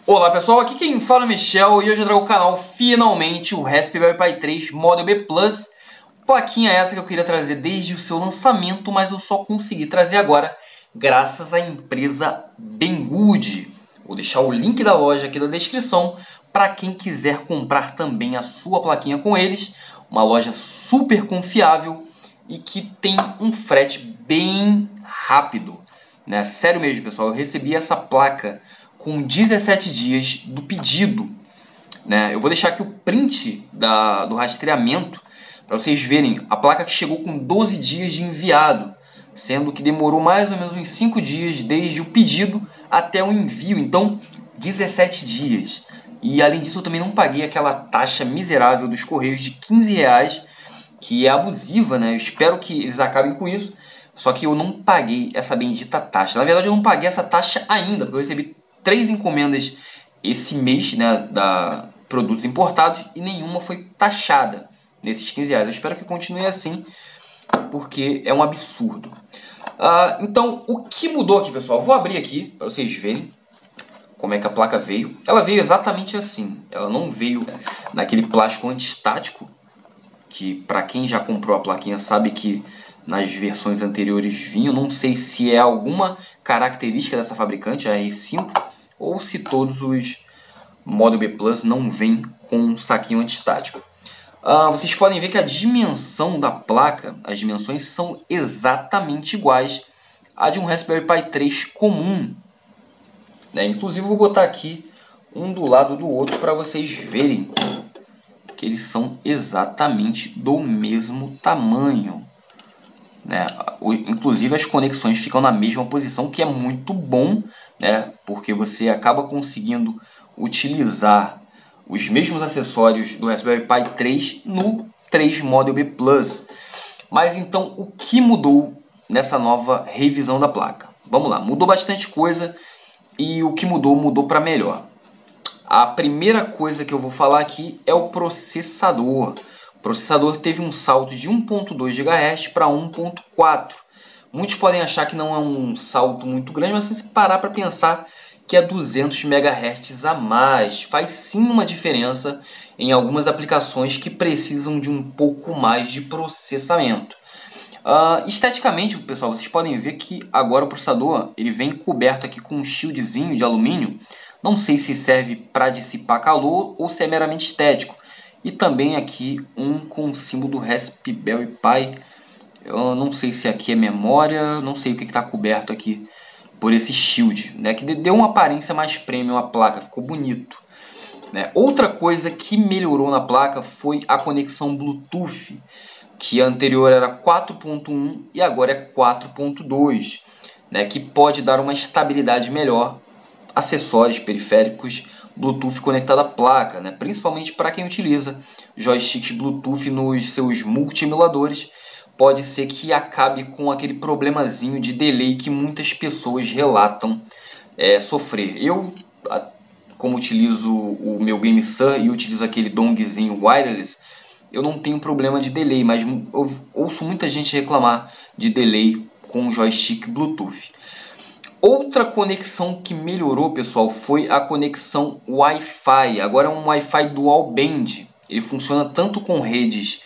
Olá pessoal, aqui quem fala é o Michel e hoje eu trago ao canal finalmente o Raspberry Pi 3 Model B Plus. Plaquinha essa que eu queria trazer desde o seu lançamento, mas eu só consegui trazer agora graças à empresa Banggood. Vou deixar o link da loja aqui na descrição para quem quiser comprar também a sua plaquinha com eles. Uma loja super confiável e que tem um frete bem rápido, né? Sério mesmo pessoal, eu recebi essa placa com 17 dias do pedido, né? Eu vou deixar aqui o print do rastreamento para vocês verem a placa que chegou com 12 dias de enviado, sendo que demorou mais ou menos uns 5 dias desde o pedido até o envio, então 17 dias. E além disso eu também não paguei aquela taxa miserável dos Correios de R$15, que é abusiva, né? Eu espero que eles acabem com isso, só que eu não paguei essa bendita taxa. Na verdade eu não paguei essa taxa ainda, porque eu recebi 3 encomendas esse mês, né, da produtos importados e nenhuma foi taxada nesses R$15. Eu espero que continue assim, porque é um absurdo. Então, o que mudou aqui, pessoal? Eu vou abrir aqui para vocês verem como é que a placa veio. Ela veio exatamente assim. Ela não veio naquele plástico antiestático, que para quem já comprou a plaquinha sabe que nas versões anteriores vinham. Não sei se é alguma característica dessa fabricante, a R5, ou se todos os Model B Plus não vêm com um saquinho antiestático. Vocês podem ver que a dimensão da placa, as dimensões são exatamente iguais à de um Raspberry Pi 3 comum, né? Inclusive eu vou botar aqui um do lado do outro para vocês verem que eles são exatamente do mesmo tamanho, né? Inclusive as conexões ficam na mesma posição, que é muito bom, né? Porque você acaba conseguindo utilizar os mesmos acessórios do Raspberry Pi 3 no 3 Model B Plus. Mas então o que mudou nessa nova revisão da placa? Vamos lá, mudou bastante coisa e o que mudou para melhor. A primeira coisa que eu vou falar aqui é o processador. O processador teve um salto de 1.2 GHz para 1.4. Muitos podem achar que não é um salto muito grande, mas se você parar para pensar que é 200 MHz a mais, faz sim uma diferença em algumas aplicações que precisam de um pouco mais de processamento. Esteticamente, pessoal, vocês podem ver que agora o processador ele vem coberto aqui com um shieldzinho de alumínio. Não sei se serve para dissipar calor ou se é meramente estético. E também aqui um com o símbolo do Raspberry Pi. Eu não sei se aqui é memória, não sei o que está coberto aqui por esse shield, né? Que deu uma aparência mais premium à placa, ficou bonito, né? Outra coisa que melhorou na placa foi a conexão Bluetooth, que a anterior era 4.1 e agora é 4.2, né? Que pode dar uma estabilidade melhor. Acessórios, periféricos Bluetooth conectado à placa, né? Principalmente para quem utiliza joysticks Bluetooth nos seus multi-emuladores, pode ser que acabe com aquele problemazinho de delay que muitas pessoas relatam sofrer. Eu, como utilizo o meu GameSir e utilizo aquele donglezinho wireless, eu não tenho problema de delay, mas eu ouço muita gente reclamar de delay com joystick Bluetooth. Outra conexão que melhorou, pessoal, foi a conexão Wi-Fi. Agora é um Wi-Fi dual band. Ele funciona tanto com redes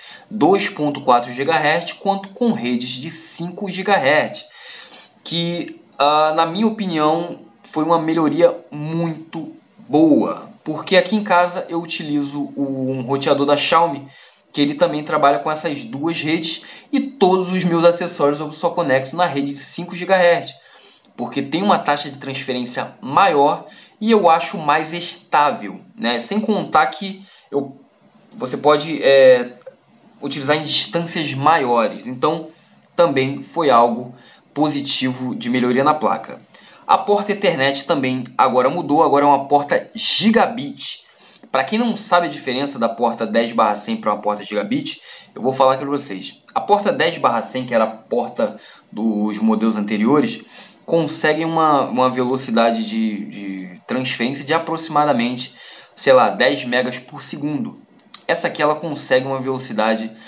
2.4 GHz quanto com redes de 5 GHz. Que, na minha opinião, foi uma melhoria muito boa. Porque aqui em casa eu utilizo um roteador da Xiaomi, que ele também trabalha com essas duas redes. E todos os meus acessórios eu só conecto na rede de 5 GHz. Porque tem uma taxa de transferência maior e eu acho mais estável, né? Sem contar que você pode utilizar em distâncias maiores. Então também foi algo positivo de melhoria na placa. A porta Ethernet também agora mudou, agora é uma porta Gigabit. Para quem não sabe a diferença da porta 10/100 para uma porta Gigabit, eu vou falar aqui para vocês. A porta 10/100, que era a porta dos modelos anteriores, consegue uma velocidade de transferência de aproximadamente, sei lá, 10 megas por segundo. Essa aqui ela consegue uma velocidade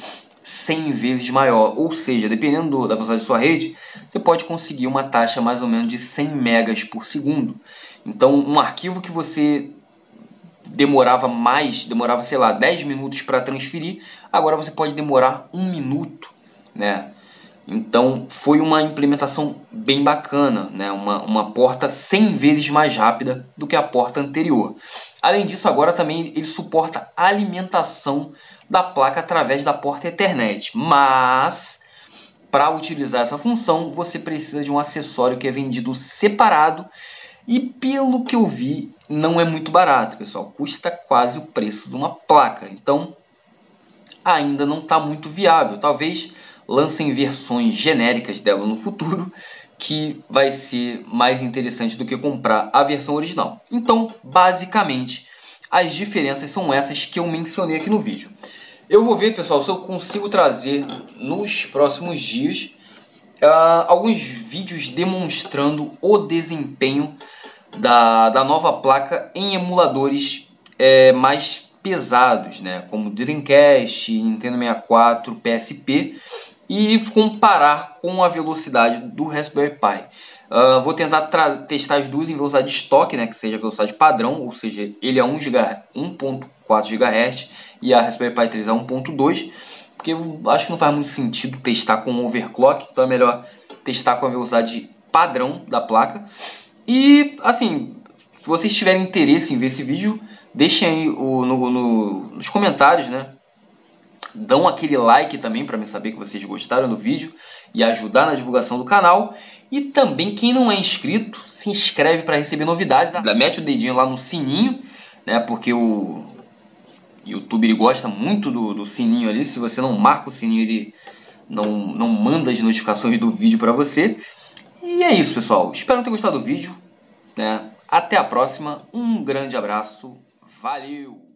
100 vezes maior, ou seja, dependendo da velocidade de sua rede, você pode conseguir uma taxa mais ou menos de 100 megas por segundo. Então, um arquivo que você demorava, sei lá, 10 minutos para transferir, agora você pode demorar 1 minuto, né? Então foi uma implementação bem bacana, né? Uma porta 100 vezes mais rápida do que a porta anterior. Além disso, agora também ele suporta a alimentação da placa através da porta Ethernet. Mas para utilizar essa função, você precisa de um acessório que é vendido separado e, pelo que eu vi, não é muito barato, pessoal. Custa quase o preço de uma placa. Então ainda não está muito viável. Talvez lancem versões genéricas dela no futuro, que vai ser mais interessante do que comprar a versão original. Então, basicamente, as diferenças são essas que eu mencionei aqui no vídeo. Eu vou ver, pessoal, se eu consigo trazer nos próximos dias alguns vídeos demonstrando o desempenho da nova placa em emuladores mais pesados, né, como Dreamcast, Nintendo 64, PSP, e comparar com a velocidade do Raspberry Pi. Vou tentar testar as duas em velocidade de estoque, né, que seja a velocidade padrão, ou seja, ele é 1.4 GHz e a Raspberry Pi 3 é 1.2, porque eu acho que não faz muito sentido testar com overclock, então é melhor testar com a velocidade padrão da placa. E assim, se vocês tiverem interesse em ver esse vídeo, deixem aí nos comentários, né? Dão aquele like também para me saber que vocês gostaram do vídeo e ajudar na divulgação do canal. E também, quem não é inscrito, se inscreve para receber novidades. Mete o dedinho lá no sininho, né? Porque o YouTube ele gosta muito do sininho ali. Se você não marca o sininho, ele não manda as notificações do vídeo para você. E é isso, pessoal. Espero ter gostado do vídeo, né? Até a próxima. Um grande abraço. Valeu!